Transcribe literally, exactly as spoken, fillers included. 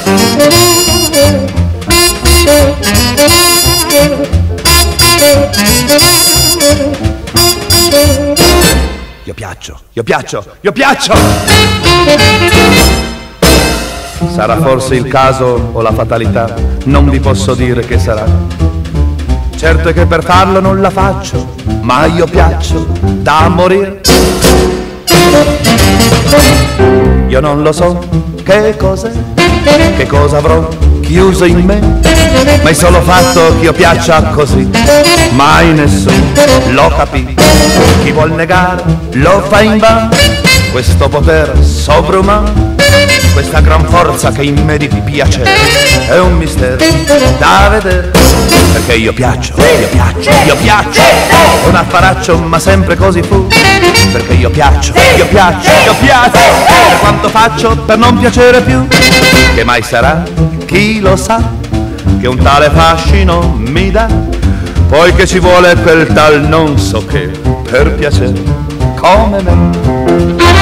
Io piaccio, io piaccio, io piaccio! Sarà forse il caso o la fatalità, non vi posso dire che sarà. Certo è che per farlo non la faccio, ma io piaccio da morire. Io non lo so che cos'è, che cosa avrò chiuso in me, ma è solo fatto che io piaccia così. Mai nessuno lo capì, chi vuol negare lo fa invano, questo potere sovrumano, questa gran forza che in me di piacere è un mistero da vedere, perché io piaccio, io piaccio, io piaccio, un affaraccio ma sempre così fu, perché io piaccio, io piaccio, io piaccio, per quanto faccio per non piacere più, che mai sarà, chi lo sa, che un tale fascino mi dà, poi che ci vuole quel tal non so che per piacere come me.